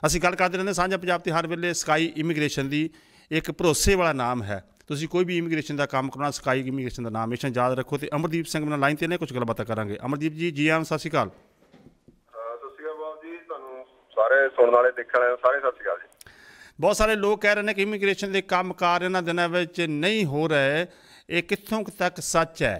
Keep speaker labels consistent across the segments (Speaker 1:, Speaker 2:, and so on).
Speaker 1: ਅਸੀਂ ਗੱਲ ਕਰਦੇ ਰਹਿੰਦੇ ਸਾਂਝਾ ਪੰਜਾਬ 'ਤੇ ਹਰ ਵੇਲੇ ਸਕਾਈ ਇਮੀਗ੍ਰੇਸ਼ਨ ਦੀ ਇੱਕ ਭਰੋਸੇ ਵਾਲਾ ਨਾਮ ਹੈ। ਤੁਸੀਂ ਕੋਈ ਵੀ ਇਮੀਗ੍ਰੇਸ਼ਨ ਦਾ ਕੰਮ ਕਰਨਾ ਸਕਾਈ ਇਮੀਗ੍ਰੇਸ਼ਨ ਦਾ ਨਾਮ ਹਮੇਸ਼ਾ ਯਾਦ ਰੱਖੋ। ਅਤੇ ਅਮਰਦੀਪ ਸਿੰਘ ਨਾਲ ਲਾਈਨ 'ਤੇ ਨੇ ਕੁਝ ਗੱਲਬਾਤਾਂ ਕਰਾਂਗੇ। ਅਮਰਦੀਪ ਜੀ, ਜੀ ਆਨ, ਸਤਿ ਸ਼੍ਰੀ ਅਕਾਲ।
Speaker 2: ਸਤਿ ਸ਼੍ਰੀ ਅਕਾਲ ਬਾਬ ਜੀ, ਤੁਹਾਨੂੰ ਸਾਰੇ ਸੁਣਨ ਵਾਲੇ ਦੇਖਣ ਵਾਲੇ ਸਾਰੇ ਸਤਿ ਸ਼੍ਰੀ ਅਕਾਲ ਜੀ।
Speaker 1: ਬਹੁਤ ਸਾਰੇ ਲੋਕ ਕਹਿ ਰਹੇ ਨੇ ਕਿ ਇਮੀਗ੍ਰੇਸ਼ਨ ਦੇ ਕੰਮ ਕਾਰ ਇਹਨਾਂ ਦਿਨਾਂ ਵਿੱਚ ਨਹੀਂ ਹੋ ਰਹੇ, ਇਹ ਕਿੱਥੋਂ ਤੱਕ ਸੱਚ ਹੈ?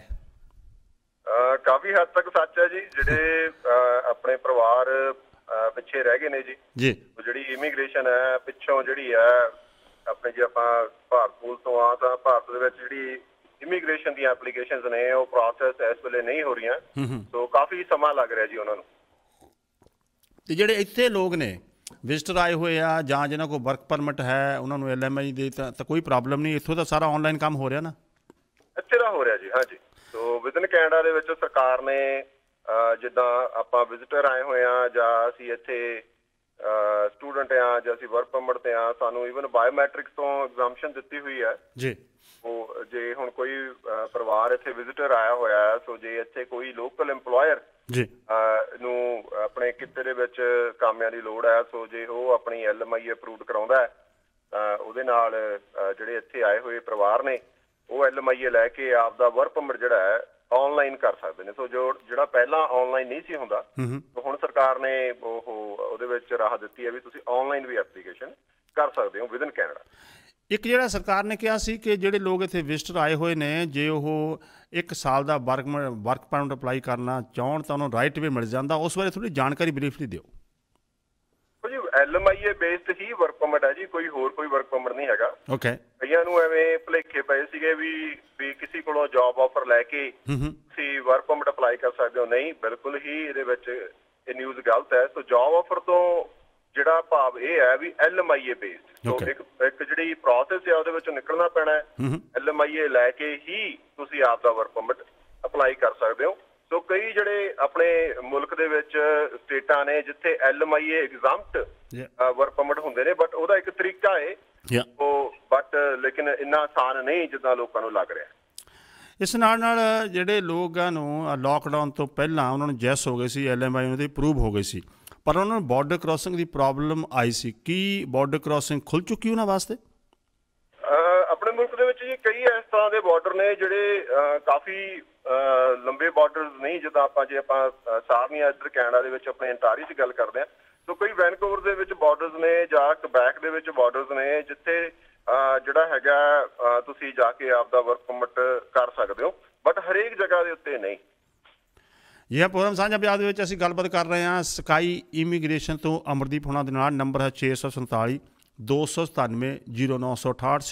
Speaker 2: ਕਾਫੀ ਹੱਦ ਤੱਕ ਸੱਚ ਹੈ ਜੀ। ਜਿਹੜੇ ਆਪਣੇ ਪਰਿਵਾਰ ਪਿੱਛੇ ਰਹਿ ਗਏ ਨੇ ਜੀ, ਜਿਹੜੀ ਇਮੀਗ੍ਰੇਸ਼ਨ ਹੈ ਪਿੱਛੋਂ ਜਿਹੜੀ ਹੈ ਆਪਣੇ, ਜੇ ਆਪਾਂ ਭਾਰਤ ਪੂਲ ਤੋਂ ਆ ਤਾਂ ਭਾਰਤ ਦੇ ਵਿੱਚ ਜਿਹੜੀ ਇਮੀਗ੍ਰੇਸ਼ਨ ਦੀਆਂ ਐਪਲੀਕੇਸ਼ਨਸ ਨੇ ਉਹ ਪ੍ਰੋਸੈਸ ਇਸ ਵੇਲੇ ਨਹੀਂ ਹੋ ਰਹੀਆਂ। ਸੋ ਕਾਫੀ ਸਮਾਂ ਲੱਗ ਰਿਹਾ ਜੀ ਉਹਨਾਂ ਨੂੰ।
Speaker 1: ਅਤੇ ਜਿਹੜੇ ਇੱਥੇ ਲੋਕ ਨੇ ਵਿਜ਼ਟਰ ਆਏ ਹੋਏ ਆ ਜਾਂ ਜਿਹਨਾਂ ਕੋਲ ਵਰਕ ਪਰਮਿਟ ਹੈ ਉਹਨਾਂ ਨੂੰ LMI ਦੇ ਤਾਂ ਕੋਈ ਪ੍ਰੋਬਲਮ ਨਹੀਂ, ਇੱਥੋਂ ਦਾ ਸਾਰਾ ਔਨਲਾਈਨ ਕੰਮ ਹੋ ਰਿਹਾ ਨਾ?
Speaker 2: ਇੱਥੇ ਦਾ ਹੋ ਰਿਹਾ ਜੀ, ਹਾਂਜੀ। ਸੋ ਵਿਦਨ ਕੈਨੇਡਾ ਦੇ ਵਿੱਚ ਸਰਕਾਰ ਨੇ ਜਿੱਦਾਂ ਆਪਾਂ ਵਿਜ਼ਿਟਰ ਆਏ ਹੋਏ ਆ ਜਾਂ ਅਸੀਂ ਇੱਥੇ ਸਟੂਡੈਂਟ ਆ ਜਾਂ ਅਸੀਂ ਵਰਕ ਪਰਮਿਟ 'ਤੇ ਆ, ਸਾਨੂੰ ਈਵਨ ਬਾਇਓਮੈਟ੍ਰਿਕਸ ਤੋਂ ਐਗਜ਼ਾਮਸ਼ਨ ਦਿੱਤੀ ਹੋਈ ਹੈ ਜੀ। ਉਹ ਜੇ ਹੁਣ ਕੋਈ ਪਰਿਵਾਰ ਇੱਥੇ ਵਿਜ਼ਿਟਰ ਆਇਆ ਹੋਇਆ ਹੈ, ਸੋ ਜੇ ਇੱਥੇ ਕੋਈ ਲੋਕਲ ਇੰਪਲੋਇਰ ਨੂੰ ਆਪਣੇ ਕਿੱਤੇ ਦੇ ਵਿੱਚ ਕਾਮਿਆਂ ਦੀ ਲੋੜ ਹੈ, ਸੋ ਜੇ ਉਹ ਆਪਣੀ LMI ਅਪਰੂਵਡ ਕਰਾਉਂਦਾ ਹੈ ਤਾਂ ਉਹਦੇ ਨਾਲ ਜਿਹੜੇ ਇੱਥੇ ਆਏ ਹੋਏ ਪਰਿਵਾਰ ਨੇ ਉਹ LMI ਲੈ ਕੇ ਆਪਦਾ ਵਰਕ ਪਰਮਿਟ ਜਿਹੜਾ ਹੈ ਔਨਲਾਈਨ ਕਰ ਸਕਦੇ ਨੇ। ਸੋ ਜਿਹੜਾ ਪਹਿਲਾਂ ਔਨਲਾਈਨ ਨਹੀਂ ਸੀ ਹੁੰਦਾ, ਹੁਣ ਸਰਕਾਰ ਨੇ ਉਹਦੇ ਵਿੱਚ ਰਾਹ ਦਿੱਤੀ ਹੈ ਵੀ ਤੁਸੀਂ ਔਨਲਾਈਨ ਵੀ ਐਪਲੀਕੇਸ਼ਨ ਕਰ ਸਕਦੇ ਹੋ ਵਿਦਨ ਕੈਨੇਡਾ।
Speaker 1: ਇੱਕ ਜਿਹੜਾ ਸਰਕਾਰ ਨੇ ਕਿਹਾ ਸੀ ਕਿ ਜਿਹੜੇ ਲੋਕ ਇੱਥੇ ਵਿਜ਼ਟਰ ਆਏ ਹੋਏ ਨੇ ਜੇ ਉਹ 1 ਸਾਲ ਦਾ ਵਰਕ ਪਰਮਿਟ ਅਪਲਾਈ ਕਰਨਾ ਚਾਹੁਣ ਤਾਂ ਉਹਨੂੰ ਰਾਈਟ ਵੇ ਮਿਲ ਜਾਂਦਾ, ਉਸ ਬਾਰੇ ਥੋੜ੍ਹੀ ਜਾਣਕਾਰੀ ਬਰੀਫਲੀ ਦਿਓ
Speaker 2: ਜੀ। LMI ਬੇਸਡ ਹੀ ਵਰਕ ਪਰਮਿਟ ਹੈ ਜੀ, ਕੋਈ ਹੋਰ ਕੋਈ ਵਰਕ ਪਰਮਿਟ ਨਹੀਂ ਹੈਗਾ। ਕਈਆਂ ਨੂੰ ਐਵੇਂ ਭੁਲੇਖੇ ਪਏ ਸੀਗੇ ਵੀ ਕਿਸੇ ਕੋਲੋਂ ਜੌਬ ਆਫਰ ਲੈ ਕੇ ਤੁਸੀਂ ਵਰਕ ਪਰਮਿਟ ਅਪਲਾਈ ਕਰ ਸਕਦੇ ਹੋ। ਨਹੀਂ, ਬਿਲਕੁਲ ਹੀ ਇਹਦੇ ਵਿੱਚ ਇਹ ਨਿਊਜ਼ ਗਲਤ ਹੈ। ਸੋ ਜੌਬ ਆਫਰ ਤੋਂ ਜਿਹੜਾ ਭਾਵ ਇਹ ਹੈ ਵੀ LMI ਬੇਸਡ। ਸੋ ਇੱਕ ਜਿਹੜੀ ਪ੍ਰੋਸੈਸ ਹੈ ਉਹਦੇ ਵਿੱਚੋਂ ਨਿਕਲਣਾ ਪੈਣਾ ਹੈ। LMI ਲੈ ਕੇ ਹੀ ਤੁਸੀਂ ਆਪ ਦਾ ਵਰਕ ਪਰਮਿਟ ਅਪਲਾਈ ਕਰ ਸਕਦੇ ਹੋ। ਸੋ ਕਈ ਜਿਹੜੇ ਆਪਣੇ ਮੁਲਕ ਦੇ ਵਿੱਚ ਸਟੇਟਾਂ ਨੇ ਜਿੱਥੇ LMI ਐਗਜ਼ੈਂਪਟ ਵਰਕ ਪਰਮਿਟ ਹੁੰਦੇ ਨੇ, ਬਟ ਉਹਦਾ ਇੱਕ ਤਰੀਕਾ ਹੈ ਬਟ ਲੇਕਿਨ ਇੰਨਾ ਆਸਾਨ ਨਹੀਂ ਜਿੱਦਾਂ ਲੋਕਾਂ ਨੂੰ ਲੱਗ ਰਿਹਾ।
Speaker 1: ਇਸ ਨਾਲ ਜਿਹੜੇ ਲੋਕਾਂ ਨੂੰ ਲੋਕਡਾਊਨ ਤੋਂ ਪਹਿਲਾਂ ਉਹਨਾਂ ਨੂੰ ਜੈਸ ਹੋ ਗਏ ਸੀ, LMI ਉਹਨਾਂ ਦੀ ਅਪਰੂਵ ਹੋ ਗਈ ਸੀ, ਪਰ ਉਹਨਾਂ ਨੂੰ ਬਾਰਡਰ ਕ੍ਰਾਸਿੰਗ ਦੀ ਪ੍ਰੋਬਲਮ ਆਈ ਸੀ। ਕੀ ਬਾਰਡਰ ਕ੍ਰਾਸਿੰਗ ਖੁੱਲ੍ਹ ਚੁੱਕੀ ਉਹਨਾਂ ਵਾਸਤੇ?
Speaker 2: ਆਪਣੇ ਮੁਲਕ ਦੇ ਵਿੱਚ ਜੀ ਕਈ ਇਸ ਤਰ੍ਹਾਂ ਦੇ ਬਾਰਡਰ ਨੇ ਜਿਹੜੇ ਕਾਫੀ ਲੰਬੇ ਬਾਰਡਰ ਨਹੀਂ, ਜਿੱਦਾਂ ਆਪਾਂ ਜੇ ਆਪਾਂ ਸਾਰੀਆਂ ਇੱਧਰ ਕੈਨੇਡਾ ਦੇ ਵਿੱਚ ਆਪਣੇ ਅੰਟਾਰੀਓ 'ਚ ਗੱਲ ਕਰਦੇ ਹਾਂ, ਸੋ ਕਈ ਵੈਨਕੂਵਰ ਦੇ ਵਿੱਚ ਬਾਰਡਰਸ ਨੇ ਜਾਂ ਕਬੈਕ ਦੇ ਵਿੱਚ ਬਾਰਡਰਸ ਨੇ ਜਿੱਥੇ ਜਿਹੜਾ ਹੈਗਾ ਤੁਸੀਂ ਜਾ ਕੇ ਆਪਦਾ ਵਰਕ ਪਰਮਿਟ ਕਰ ਸਕਦੇ ਹੋ, ਬਟ ਹਰੇਕ ਜਗ੍ਹਾ ਦੇ ਉੱਤੇ ਨਹੀਂ।
Speaker 1: ਇਹ ਪ੍ਰੋਗਰਾਮ ਸਾਂਝਾ ਪੰਜਾਬ ਦੇ ਵਿੱਚ ਅਸੀਂ ਗੱਲਬਾਤ ਕਰ ਰਹੇ ਹਾਂ ਸਕਾਈ ਇਮੀਗ੍ਰੇਸ਼ਨ ਤੋਂ ਅਮਰਦੀਪ ਹੋਣਾ ਦੇ ਨਾਲ। ਨੰਬਰ ਹੈ 647 297 0968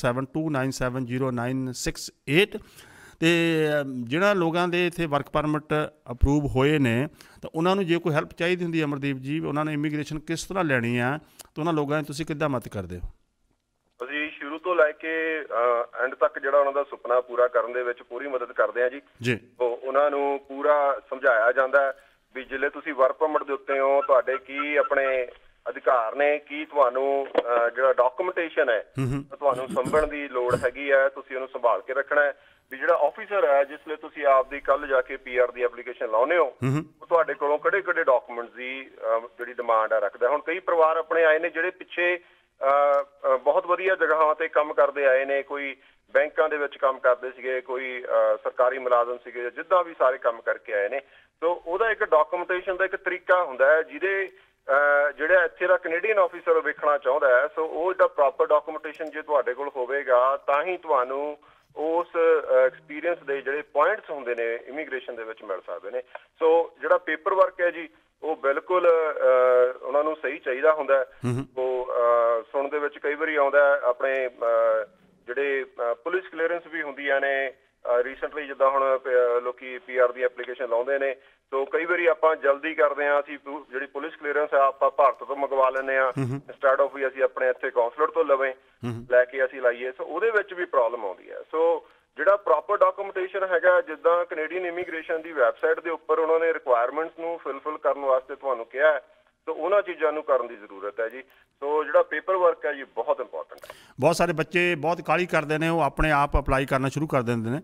Speaker 1: 647297096 ਅਤੇ ਜਿਹੜਾ ਲੋਕਾਂ ਦੇ ਇੱਥੇ ਵਰਕ ਪਰਮਿਟ ਅਪਰੂਵ ਹੋਏ ਨੇ ਤਾਂ ਉਹਨਾਂ ਨੂੰ ਜੇ ਕੋਈ ਹੈਲਪ ਚਾਹੀਦੀ ਹੁੰਦੀ ਅਮਰਦੀਪ ਜੀ, ਉਹਨਾਂ ਨੇ ਇਮੀਗ੍ਰੇਸ਼ਨ ਕਿਸ ਤਰ੍ਹਾਂ ਲੈਣੀ ਆ ਤਾਂ ਉਹਨਾਂ ਲੋਕਾਂ ਦੀ ਤੁਸੀਂ ਕਿੱਦਾਂ ਮਦਦ ਕਰਦੇ ਹੋ?
Speaker 2: ਅਸੀਂ ਸ਼ੁਰੂ ਤੋਂ ਲੈ ਕੇ ਐਂਡ ਤੱਕ ਜਿਹੜਾ ਉਹਨਾਂ ਦਾ ਸੁਪਨਾ ਪੂਰਾ ਕਰਨ ਦੇ ਵਿੱਚ ਪੂਰੀ ਮਦਦ ਕਰਦੇ ਹਾਂ ਜੀ। ਉਹਨਾਂ ਨੂੰ ਪੂਰਾ ਸਮਝਾਇਆ ਜਾਂਦਾ ਵੀ ਜਿੱਲੇ ਤੁਸੀਂ ਵਰਕ ਪਰਮਿਟ ਦੇ ਉੱਤੇ ਹੋ ਤੁਹਾਡੇ ਕੀ ਆਪਣੇ ਅਧਿਕਾਰ ਨੇ, ਕੀ ਤੁਹਾਨੂੰ ਜਿਹੜਾ ਡਾਕੂਮੈਂਟੇਸ਼ਨ ਹੈ ਤੁਹਾਨੂੰ ਸੰਭਣ ਦੀ ਲੋੜ ਹੈਗੀ ਹੈ, ਤੁਸੀਂ ਉਹਨੂੰ ਸੰਭਾਲ ਕੇ ਰੱਖਣਾ ਹੈ। ਵੀ ਜਿਹੜਾ ਆਫਿਸਰ ਹੈ ਜਿਸ ਲਈ ਤੁਸੀਂ ਆਪਦੀ ਕੱਲ ਜਾ ਕੇ PR ਦੀ ਐਪਲੀਕੇਸ਼ਨ ਲਾਉਂਦੇ ਹੋ ਉਹ ਤੁਹਾਡੇ ਕੋਲੋਂ ਕਿਹੜੇ ਡਾਕੂਮੈਂਟਸ ਦੀ ਜਿਹੜੀ ਡਿਮਾਂਡ ਹੈ ਰੱਖਦਾ। ਹੁਣ ਕਈ ਪਰਿਵਾਰ ਆਪਣੇ ਆਏ ਨੇ ਜਿਹੜੇ ਪਿੱਛੇ ਬਹੁਤ ਵਧੀਆ ਜਗ੍ਹਾਵਾਂ ਤੇ ਕੰਮ ਕਰਦੇ ਆਏ ਨੇ, ਕੋਈ ਬੈਂਕਾਂ ਦੇ ਵਿੱਚ ਕੰਮ ਕਰਦੇ ਸੀਗੇ, ਕੋਈ ਸਰਕਾਰੀ ਮੁਲਾਜ਼ਮ ਸੀਗੇ, ਜਿੱਦਾਂ ਵੀ ਸਾਰੇ ਕੰਮ ਕਰਕੇ ਆਏ ਨੇ। ਸੋ ਉਹਦਾ ਇੱਕ ਡਾਕੂਮੈਂਟੇਸ਼ਨ ਦਾ ਇੱਕ ਤਰੀਕਾ ਹੁੰਦਾ ਹੈ ਜਿਹਦੇ ਜਿਹੜਾ ਇੱਥੇ ਦਾ ਕੈਨੇਡੀਅਨ ਆਫਿਸਰ ਵੇਖਣਾ ਚਾਹੁੰਦਾ ਹੈ। ਸੋ ਉਹ ਜਿਹੜਾ ਪ੍ਰੋਪਰ ਡਾਕੂਮੈਂਟੇਸ਼ਨ ਜੇ ਤੁਹਾਡੇ ਕੋਲ ਹੋਵੇਗਾ ਤਾਂ ਹੀ ਤੁਹਾਨੂੰ ਉਸ ਐਕਸਪੀਰੀਅੰਸ ਦੇ ਜਿਹੜੇ ਪੁਆਇੰਟਸ ਹੁੰਦੇ ਨੇ ਇਮੀਗ੍ਰੇਸ਼ਨ ਦੇ ਵਿੱਚ ਮਿਲ ਸਕਦੇ ਨੇ। ਸੋ ਜਿਹੜਾ ਪੇਪਰ ਵਰਕ ਹੈ ਜੀ ਉਹ ਬਿਲਕੁਲ ਉਹਨਾਂ ਨੂੰ ਸਹੀ ਚਾਹੀਦਾ ਹੁੰਦਾ ਹੈ। ਉਹ ਸੁਣਨ ਦੇ ਵਿੱਚ ਕਈ ਵਾਰੀ ਆਉਂਦਾ ਆਪਣੇ ਜਿਹੜੇ ਪੁਲਿਸ ਕਲੀਅਰੈਂਸ ਵੀ ਹੁੰਦੀਆਂ ਨੇ ਰੀਸੈਂਟਲੀ, ਜਿੱਦਾਂ ਹੁਣ ਲੋਕੀ PR ਦੀ ਐਪਲੀਕੇਸ਼ਨ ਲਾਉਂਦੇ ਨੇ। ਸੋ ਕਈ ਵਾਰੀ ਆਪਾਂ ਜਲਦੀ ਕਰਦੇ ਹਾਂ, ਅਸੀਂ ਜਿਹੜੀ ਪੁਲਿਸ ਕਲੀਅਰੈਂਸ ਹੈ ਆਪਾਂ ਭਾਰਤ ਤੋਂ ਮੰਗਵਾ ਲੈਂਦੇ ਹਾਂ ਇੰਸਟੈਡ ਆਫ ਵੀ ਅਸੀਂ ਆਪਣੇ ਇੱਥੇ ਕੌਂਸਲਰ ਤੋਂ ਲੈ ਕੇ ਅਸੀਂ ਲਾਈਏ। ਸੋ ਉਹਦੇ ਵਿੱਚ ਵੀ ਪ੍ਰੋਬਲਮ ਆਉਂਦੀ ਹੈ। ਸੋ ਜਿਹੜਾ ਪ੍ਰੋਪਰ ਡਾਕੂਮੈਂਟੇਸ਼ਨ ਹੈਗਾ, ਜਿੱਦਾਂ ਕੈਨੇਡੀਅਨ ਇਮੀਗ੍ਰੇਸ਼ਨ ਦੀ ਵੈਬਸਾਈਟ ਦੇ ਉੱਪਰ ਉਹਨਾਂ ਨੇ ਰਿਕੁਆਇਰਮੈਂਟਸ ਨੂੰ ਫਿਲਫਿਲ ਕਰਨ ਵਾਸਤੇ ਤੁਹਾਨੂੰ ਕਿਹਾ ਹੈ, ਸੋ ਉਹਨਾਂ ਚੀਜ਼ਾਂ ਨੂੰ ਕਰਨ ਦੀ ਜ਼ਰੂਰਤ ਹੈ ਜੀ। ਸੋ ਜਿਹੜਾ ਪੇਪਰ ਵਰਕ ਹੈ ਜੀ ਬਹੁਤ ਇੰਪੋਰਟੈਂਟ ਹੈ।
Speaker 1: ਬਹੁਤ ਸਾਰੇ ਬੱਚੇ ਬਹੁਤ ਕਾਹਲੀ ਕਰਦੇ ਨੇ, ਉਹ ਆਪਣੇ ਆਪ ਅਪਲਾਈ ਕਰਨਾ ਸ਼ੁਰੂ ਕਰ ਦਿੰਦੇ ਨੇ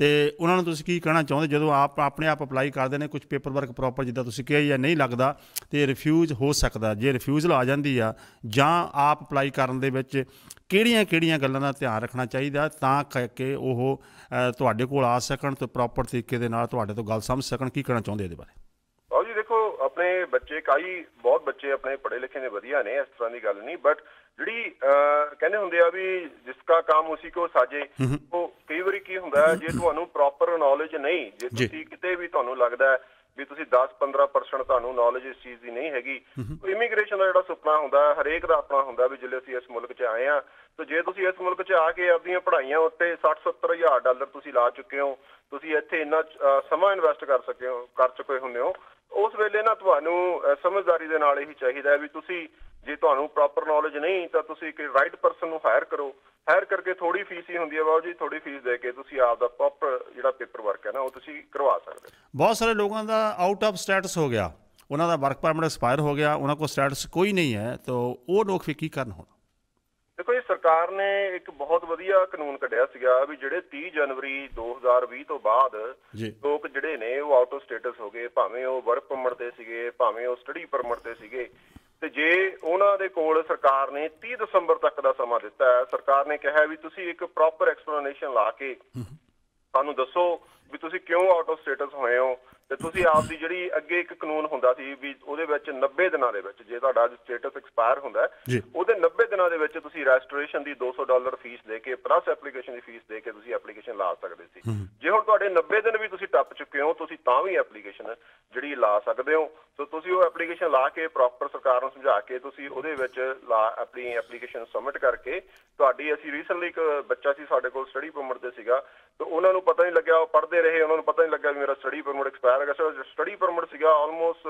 Speaker 1: ਤੇ ਉਹਨਾਂ ਨੂੰ ਤੁਸੀਂ ਕੀ ਕਹਿਣਾ ਚਾਹੁੰਦੇ ਜਦੋਂ ਆਪਣੇ ਆਪ ਅਪਲਾਈ ਕਰਦੇ ਨੇ, ਕੁਝ ਪੇਪਰ ਵਰਕ ਪ੍ਰੋਪਰ ਜਿੱਦਾਂ ਤੁਸੀਂ ਕਿਹਾ ਜਾਂ ਨਹੀਂ ਲੱਗਦਾ ਤੇ ਰਿਫਿਊਜ਼ ਹੋ ਸਕਦਾ, ਜੇ ਰਿਫਿਊਜ਼ਲ ਆ ਜਾਂਦੀ ਆ ਜਾਂ ਆਪ ਅਪਲਾਈ ਕਰਨ ਦੇ ਵਿੱਚ ਕਿਹੜੀਆਂ ਗੱਲਾਂ ਦਾ ਧਿਆਨ ਰੱਖਣਾ ਚਾਹੀਦਾ ਤਾਂ ਕਰਕੇ ਉਹ ਤੁਹਾਡੇ ਕੋਲ ਆ ਸਕਣ ਤੇ ਪ੍ਰੋਪਰ ਤਰੀਕੇ ਦੇ ਨਾਲ ਤੁਹਾਡੇ ਤੋਂ ਗੱਲ ਸਮਝ ਸਕਣ? ਕੀ ਕਹਿਣਾ ਚਾਹੁੰਦੇ ਇਹਦੇ ਬਾਰੇ?
Speaker 2: ਬਾਬੂ ਜੀ ਦੇਖੋ, ਆਪਣੇ ਬੱਚੇ ਬਹੁਤ ਬੱਚੇ ਆਪਣੇ ਪੜ੍ਹੇ ਲਿਖੇ ਨੇ, ਵਧੀਆ ਨੇ, ਇਸ ਤਰ੍ਹਾਂ ਦੀ ਗੱਲ ਨਹੀਂ, ਬਟ ਜਿਹੜੀ ਕਹਿੰਦੇ ਹੁੰਦੇ ਆ ਵੀ ਜਿਸਕਾ ਕੰਮ ਉਸੀ ਕੋ ਸਾਜੇ, ਉਹ ਕਈ ਵਾਰੀ ਕੀ ਹੁੰਦਾ ਜੇ ਤੁਹਾਨੂੰ ਪ੍ਰੋਪਰ ਨੌਲੇਜ ਨਹੀਂ, ਜੇ ਤੁਸੀਂ ਕਿਤੇ ਵੀ ਤੁਹਾਨੂੰ ਲੱਗਦਾ ਵੀ ਤੁਸੀਂ 10-15% ਤੁਹਾਨੂੰ ਨੌਲੇਜ ਇਸ ਚੀਜ਼ ਦੀ ਨਹੀਂ ਹੈਗੀ, ਇਮੀਗ੍ਰੇਸ਼ਨ ਦਾ ਜਿਹੜਾ ਸੁਪਨਾ ਹੁੰਦਾ ਹਰੇਕ ਦਾ ਆਪਣਾ ਹੁੰਦਾ ਵੀ ਜਿੱਲੇ ਅਸੀਂ ਇਸ ਮੁਲਕ 'ਚ ਆਏ ਹਾਂ, ਤਾਂ ਜੇ ਤੁਸੀਂ ਇਸ ਮੁਲਕ 'ਚ ਆ ਕੇ ਆਪਣੀਆਂ ਪੜ੍ਹਾਈਆਂ ਉੱਤੇ $60-70 ਹਜ਼ਾਰ ਡਾਲਰ ਤੁਸੀਂ ਲਾ ਚੁੱਕੇ ਹੋ, ਤੁਸੀਂ ਇੱਥੇ ਇੰਨਾ ਸਮਾਂ ਇਨਵੈਸਟ ਕਰ ਚੁੱਕੇ ਹੁੰਦੇ ਹੋ, ਉਸ ਵੇਲੇ ਨਾ ਤੁਹਾਨੂੰ ਸਮਝਦਾਰੀ ਦੇ ਨਾਲ ਇਹੀ ਚਾਹੀਦਾ ਵੀ ਤੁਸੀਂ, ਜੇ ਤੁਹਾਨੂੰ ਪ੍ਰੋਪਰ ਨੌਲੇਜ ਨਹੀਂ ਤਾਂ ਤੁਸੀਂ ਇੱਕ ਰਾਈਟ ਪਰਸਨ ਨੂੰ ਹਾਇਰ ਕਰੋ, ਹਾਇਰ ਕਰਕੇ ਥੋੜੀ ਫੀਸ ਹੀ ਹੁੰਦੀ ਹੈ ਬਾਬੂ ਜੀ, ਥੋੜੀ ਫੀਸ ਦੇ ਕੇ ਤੁਸੀਂ ਆਪ ਦਾ ਪ੍ਰੋਪਰ ਜਿਹੜਾ ਪੇਪਰ ਵਰਕ ਹੈ ਨਾ ਉਹ ਤੁਸੀਂ ਕਰਵਾ ਸਕਦੇ ਹੋ।
Speaker 1: ਬਹੁਤ ਸਾਰੇ ਲੋਕਾਂ ਦਾ ਆਊਟ ਆਫ ਸਟੇਟਸ ਹੋ ਗਿਆ, ਉਹਨਾਂ ਦਾ ਵਰਕ ਪਰਮਿਟ ਐਕਸਪਾਇਰ ਹੋ ਗਿਆ, ਉਹਨਾਂ ਕੋਲ ਸਟੇਟਸ ਕੋਈ ਨਹੀਂ ਹੈ, ਤਾਂ ਉਹ ਲੋਕ ਫਿਰ ਕੀ ਕਰਨ ਹੁਣ?
Speaker 2: ਦੇਖੋ ਜੀ, ਸਰਕਾਰ ਨੇ ਇੱਕ ਬਹੁਤ ਵਧੀਆ ਕਾਨੂੰਨ ਕੱਢਿਆ ਸੀਗਾ ਵੀ ਜਿਹੜੇ 30 ਜਨਵਰੀ 2020 ਤੋਂ ਬਾਅਦ ਲੋਕ ਜਿਹੜੇ ਨੇ ਉਹ ਆਊਟ ਆਫ ਸਟੇਟਸ ਹੋ ਗਏ, ਭਾਵੇਂ ਉਹ ਵਰਕ ਪਰਮਿਟ ਤੇ ਸੀਗੇ, ਭਾਵੇਂ ਉਹ ਸਟੱਡੀ ਪਰਮਿਟ ਤੇ ਸੀਗੇ, ਤੇ ਜੇ ਉਹਨਾਂ ਦੇ ਕੋਲ ਸਰਕਾਰ ਨੇ 30 ਦਸੰਬਰ ਤੱਕ ਦਾ ਸਮਾਂ ਦਿੱਤਾ ਹੈ, ਸਰਕਾਰ ਨੇ ਕਿਹਾ ਵੀ ਤੁਸੀਂ ਇੱਕ ਪ੍ਰੋਪਰ ਐਕਸਪਲੇਨੇਸ਼ਨ ਲਾ ਕੇ ਸਾਨੂੰ ਦੱਸੋ ਵੀ ਤੁਸੀਂ ਕਿਉਂ ਆਊਟ ਆਫ ਸਟੇਟਸ ਹੋਏ ਹੋ, ਤੇ ਤੁਸੀਂ ਆਪ ਦੀ ਜਿਹੜੀ ਅੱਗੇ ਇੱਕ ਕਾਨੂੰਨ ਹੁੰਦਾ ਸੀ ਵੀ ਉਹਦੇ ਵਿੱਚ 90 ਦਿਨਾਂ ਦੇ ਵਿੱਚ, ਜੇ ਤੁਹਾਡਾ ਸਟੇਟਸ ਐਕਸਪਾਇਰ ਹੁੰਦਾ ਉਹਦੇ 90 ਦਿਨਾਂ ਦੇ ਵਿੱਚ ਤੁਸੀਂ ਰੈਜਿਸਟ੍ਰੇਸ਼ਨ ਦੀ $200 ਫੀਸ ਦੇ ਕੇ ਪਲੱਸ ਐਪਲੀਕੇਸ਼ਨ ਦੀ ਫੀਸ ਦੇ ਕੇ ਤੁਸੀਂ ਐਪਲੀਕੇਸ਼ਨ ਲਾ ਸਕਦੇ ਸੀ। ਜੇ ਹੁਣ ਤੁਹਾਡੇ 90 ਦਿਨ ਵੀ ਤੁਸੀਂ ਟੱਪ ਚੁੱਕੇ ਹੋ, ਤੁਸੀਂ ਤਾਂ ਵੀ ਐਪਲੀਕੇਸ਼ਨ ਜਿਹੜੀ ਲਾ ਸਕਦੇ ਹੋ। ਸੋ ਤੁਸੀਂ ਉਹ ਐਪਲੀਕੇਸ਼ਨ ਲਾ ਕੇ ਪ੍ਰੋਪਰ ਸਰਕਾਰ ਨੂੰ ਸਮਝਾ ਕੇ ਤੁਸੀਂ ਉਹਦੇ ਵਿੱਚ ਆਪਣੀ ਐਪਲੀਕੇਸ਼ਨ ਸਬਮਿਟ ਕਰਕੇ ਤੁਹਾਡੀ, ਅਸੀਂ ਰੀਸੈਂਟਲੀ ਇੱਕ ਬੱਚਾ ਸੀ ਸਾਡੇ ਕੋਲ ਸਟੱਡੀ ਪਰਮਿਟ ਤੇ ਸੀਗਾ, ਤੇ ਉਹਨਾਂ ਨੂੰ ਪਤਾ ਨਹੀਂ ਲੱਗਿਆ, ਉਹ ਪੜ੍ਹਦੇ ਰਹੇ, ਉਹਨਾਂ ਨੂੰ ਪਤਾ ਨਹੀਂ ਲੱਗਿਆ ਵੀ ਮੇਰਾ ਸਟੱਡੀ ਪਰਮਿਟ ਐਕਸਪਾਇਰ ਹੈਗਾ। ਸਟੱਡੀ ਪਰਮਿਟ ਸੀਗਾ ਆਲਮੋਸਟ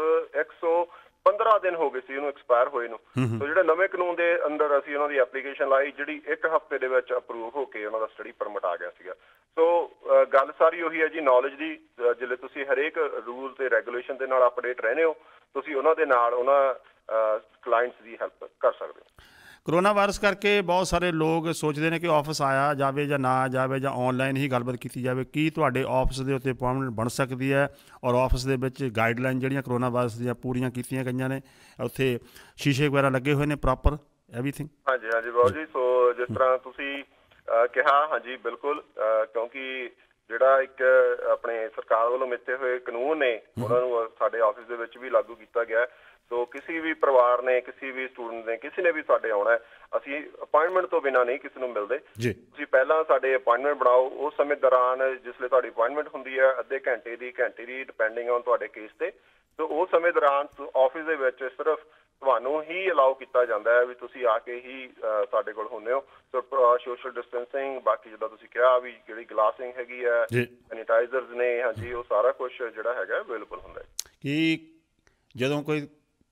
Speaker 2: 115 ਦਿਨ ਹੋ ਗਏ ਸੀ ਉਹਨੂੰ ਐਕਸਪਾਇਰ ਹੋਏ ਨੂੰ। ਸੋ ਜਿਹੜੇ ਨਵੇਂ ਕਾਨੂੰਨ ਦੇ ਅੰਦਰ ਅਸੀਂ ਉਹਨਾਂ ਦੀ ਐਪਲੀਕੇਸ਼ਨ ਲਾਈ, ਜਿਹੜੀ 1 ਹਫ਼ਤੇ ਦੇ ਵਿੱਚ ਅਪਰੂਵ ਹੋ ਕੇ ਉਹਨਾਂ ਦਾ ਸਟੱਡੀ ਪਰਮਿਟ ਆ ਗਿਆ ਸੀਗਾ। ਸੋ ਗੱਲ ਸਾਰੀ ਉਹੀ ਹੈ ਜੀ, ਨੌਲੇਜ ਦੀ। ਜਿਵੇਂ ਤੁਸੀਂ ਹਰੇਕ ਰੂਲ ਤੇ ਰੈਗੂਲੇਸ਼ਨ ਦੇ ਨਾਲ ਅਪਡੇਟ ਰਹਿੰਦੇ ਹੋ, ਤੁਸੀਂ ਉਹਨਾਂ ਦੇ ਨਾਲ ਉਹਨਾਂ ਕਲਾਇੰਟਸ ਦੀ ਹੈਲਪ ਕਰ ਸਕਦੇ ਹੋ।
Speaker 1: ਕਰੋਨਾ ਵਾਇਰਸ ਕਰਕੇ ਬਹੁਤ ਸਾਰੇ ਲੋਕ ਸੋਚਦੇ ਨੇ ਕਿ ਆਫਿਸ ਆਇਆ ਜਾਵੇ ਜਾਂ ਨਾ ਜਾਵੇ ਜਾਂ ਆਨਲਾਈਨ ਹੀ ਗੱਲਬਾਤ ਕੀਤੀ ਜਾਵੇ। ਕੀ ਤੁਹਾਡੇ ਆਫਿਸ ਦੇ ਉੱਤੇ ਅਪਾਇੰਟਮੈਂਟ ਬਣ ਸਕਦੀ ਹੈ? ਔਰ ਆਫਿਸ ਦੇ ਵਿੱਚ ਗਾਈਡਲਾਈਨ ਜਿਹੜੀਆਂ ਕਰੋਨਾ ਵਾਇਰਸ ਦੀਆਂ ਪੂਰੀਆਂ ਕੀਤੀਆਂ ਗਈਆਂ ਨੇ, ਉੱਥੇ ਸ਼ੀਸ਼ੇ ਵਗੈਰਾ ਲੱਗੇ ਹੋਏ ਨੇ ਪ੍ਰੋਪਰ ਐਵਰੀਥਿੰਗ?
Speaker 2: ਹਾਂਜੀ ਬਾਬੂ ਜੀ, ਸੋ ਜਿਸ ਤਰ੍ਹਾਂ ਤੁਸੀਂ ਕਿਹਾ, ਹਾਂਜੀ ਬਿਲਕੁਲ, ਕਿਉਂਕਿ ਜਿਹੜਾ ਇੱਕ ਆਪਣੇ ਸਰਕਾਰ ਵੱਲੋਂ ਮਿੱਥੇ ਹੋਏ ਕਾਨੂੰਨ ਨੇ ਉਹਨਾਂ ਨੂੰ ਸਾਡੇ ਆਫਿਸ ਦੇ ਵਿੱਚ ਵੀ ਲਾਗੂ ਕੀਤਾ ਗਿਆ। ਸੋ ਕਿਸੇ ਵੀ ਪਰਿਵਾਰ ਨੇ, ਕਿਸੇ ਵੀ ਸਟੂਡੈਂਟ ਨੇ, ਕਿਸੇ ਨੇ ਵੀ ਸਾਡੇ ਆਉਣਾ, ਅਸੀਂ ਅਪਾਇੰਟਮੈਂਟ ਤੋਂ ਬਿਨਾਂ ਨਹੀਂ ਕਿਸੇ ਨੂੰ ਮਿਲਦੇ। ਤੁਸੀਂ ਪਹਿਲਾਂ ਸਾਡੇ ਅਪਾਇੰਟਮੈਂਟ ਬਣਾਓ, ਉਸ ਸਮੇਂ ਦੌਰਾਨ ਜਿਸਲੇ ਤੁਹਾਡੀ ਅਪਾਇੰਟਮੈਂਟ ਹੁੰਦੀ ਹੈ ਅੱਧੇ ਘੰਟੇ ਦੀ ਡਿਪੈਂਡਿੰਗ ਔਨ ਤੁਹਾਡੇ ਕੇਸ ਤੇ, ਸੋ ਉਸ ਸਮੇਂ ਦੌਰਾਨ ਆਫਿਸ ਦੇ ਵਿੱਚ ਸਿਰਫ ਤੁਹਾਨੂੰ ਹੀ ਅਲਾਓ ਕੀਤਾ ਜਾਂਦਾ ਹੈ ਵੀ ਤੁਸੀਂ ਆ ਕੇ ਹੀ ਸਾਡੇ ਕੋਲ ਹੁੰਦੇ ਹੋ। ਸੋ ਸੋਸ਼ਲ ਡਿਸਟੈਂਸਿੰਗ, ਬਾਕੀ ਜਿੱਦਾਂ ਤੁਸੀਂ ਕਿਹਾ ਵੀ ਜਿਹੜੀ ਗਲਾਸਿੰਗ ਹੈਗੀ ਹੈ, ਸੈਨੀਟਾਈਜ਼ਰਸ ਨੇ, ਹਾਂਜੀ, ਉਹ ਸਾਰਾ ਕੁਝ ਜਿਹੜਾ ਹੈਗਾ ਅਵੇਲੇਬਲ ਹੁੰਦਾ ਹੈ।
Speaker 1: ਕਿ ਜਦੋਂ ਕੋਈ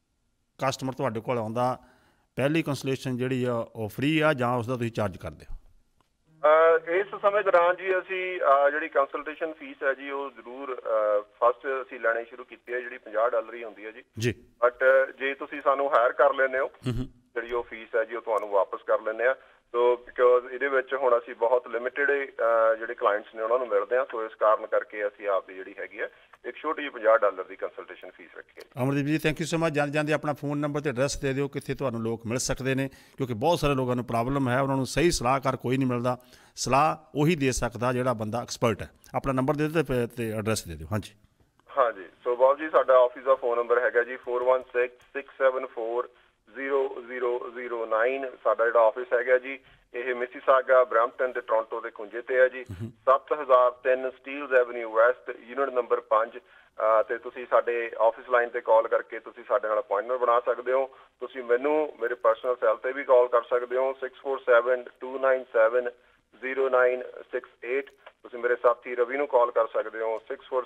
Speaker 1: ਕਸਟਮਰ ਤੁਹਾਡੇ ਕੋਲ ਆਉਂਦਾ, ਪਹਿਲੀ ਕੰਸਲਟੇਸ਼ਨ ਜਿਹੜੀ ਆ ਉਹ ਫ੍ਰੀ ਆ ਜਾਂ ਉਸਦਾ ਤੁਸੀਂ ਚਾਰਜ ਕਰਦੇ ਹੋ?
Speaker 2: ਇਸ ਸਮੇਂ ਦੌਰਾਨ ਜੀ ਅਸੀਂ ਜਿਹੜੀ ਕੰਸਲਟੇਸ਼ਨ ਫੀਸ ਹੈ ਜੀ ਉਹ ਜ਼ਰੂਰ ਫਸਟ ਅਸੀਂ ਲੈਣੀ ਸ਼ੁਰੂ ਕੀਤੀ ਹੈ, ਜਿਹੜੀ $50 ਹੀ ਹੁੰਦੀ ਹੈ ਜੀ। ਬਟ ਜੇ ਤੁਸੀਂ ਸਾਨੂੰ ਹਾਇਰ ਕਰ ਲੈਂਦੇ ਹੋ, ਜਿਹੜੀ ਉਹ ਫੀਸ ਹੈ ਜੀ ਉਹ ਤੁਹਾਨੂੰ ਵਾਪਸ ਕਰ ਲੈਂਦੇ ਆ। ਸੋ ਬਿਕੋਜ਼ ਇਹਦੇ ਵਿੱਚ ਹੁਣ ਅਸੀਂ ਬਹੁਤ ਲਿਮਿਟਡ ਜਿਹੜੇ ਕਲਾਇੰਟਸ ਨੇ ਉਹਨਾਂ ਨੂੰ ਮਿਲਦੇ ਹਾਂ, ਸੋ ਇਸ ਕਾਰਨ ਕਰਕੇ ਅਸੀਂ ਆਪ ਦੀ ਜਿਹੜੀ ਹੈਗੀ ਹੈ ਇੱਕ ਛੋਟੀ ਜਿਹੀ $50 ਦੀ ਕੰਸਲਟੇਸ਼ਨ ਫੀਸ ਰੱਖੀ ਹੈ।
Speaker 1: ਅਮਰਦੀਪ ਜੀ, ਥੈਂਕ ਯੂ ਸੋ ਮਚ। ਜਾਂਦੇ ਆਪਣਾ ਫੋਨ ਨੰਬਰ ਅਤੇ ਐਡਰੈਸ ਦੇ ਦਿਓ ਕਿੱਥੇ ਤੁਹਾਨੂੰ ਲੋਕ ਮਿਲ ਸਕਦੇ ਨੇ, ਕਿਉਂਕਿ ਬਹੁਤ ਸਾਰੇ ਲੋਕਾਂ ਨੂੰ ਪ੍ਰੋਬਲਮ ਹੈ, ਉਹਨਾਂ ਨੂੰ ਸਹੀ ਸਲਾਹਕਾਰ ਕੋਈ ਨਹੀਂ ਮਿਲਦਾ। ਸਲਾਹ ਉਹੀ ਦੇ ਸਕਦਾ ਜਿਹੜਾ ਬੰਦਾ ਐਕਸਪਰਟ ਹੈ। ਆਪਣਾ ਨੰਬਰ ਦੇ ਦਿਓ ਅਤੇ ਐਡਰੈਸ ਦੇ ਦਿਓ। ਹਾਂਜੀ
Speaker 2: ਸੋ ਬਾਬੂ ਜੀ, ਸਾਡਾ ਆਫਿਸ ਦਾ ਫੋਨ ਨੰਬਰ ਹੈਗਾ ਜੀ 4166740009। ਸਾਡਾ ਜਿਹੜਾ ਆਫਿਸ ਹੈਗਾ ਜੀ ਇਹ ਮਿਸੀਸਾਗਾ, ਬਰੈਂਪਟਨ ਤੇ ਟੋਰਾਂਟੋ ਦੇ ਖੁੰਝੇ ਤੇ ਹੈ ਜੀ। 7003 Steeles Avenue West, unit number 5। ਤੇ ਤੁਸੀਂ ਸਾਡੇ ਆਫਿਸ ਲਾਈਨ ਤੇ ਕਾਲ ਕਰਕੇ ਤੁਸੀਂ ਸਾਡੇ ਨਾਲ ਅਪਾਇੰਟਮੈਂਟ ਬਣਾ ਸਕਦੇ ਹੋ। ਤੁਸੀਂ ਮੈਨੂੰ ਮੇਰੇ ਪਰਸਨਲ ਸੈੱਲ ਤੇ ਵੀ ਕਾਲ ਕਰ ਸਕਦੇ ਹੋ, 6472970968। ਤੁਸੀਂ ਮੇਰੇ ਸਾਥੀ ਰਵੀ ਨੂੰ ਕਾਲ ਕਰ ਸਕਦੇ ਹੋ,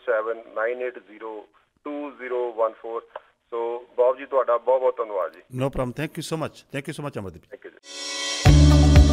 Speaker 2: 6479802014। ਸੋ ਬਾਬੂ ਜੀ, ਤੁਹਾਡਾ ਬਹੁਤ ਬਹੁਤ ਧੰਨਵਾਦ ਜੀ।
Speaker 1: No problem, thank you so much. Thank you so much Amardeep.
Speaker 2: Thank you ਜੀ।